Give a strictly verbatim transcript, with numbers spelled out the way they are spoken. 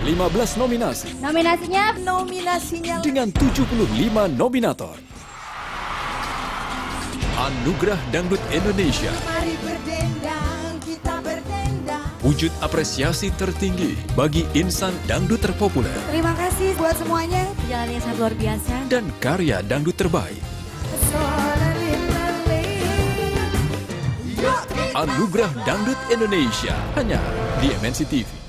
lima belas nominasi. Nominasinya Nominasinya Dengan tujuh puluh lima nominator. Anugerah Dangdut Indonesia. Mari berdendang, kita berdendang. Wujud apresiasi tertinggi bagi insan dangdut terpopuler Terima kasih buat semuanya. perjalanan yang sangat luar biasa. dan karya dangdut terbaik. Anugerah Dangdut Indonesia hanya di M N C T V.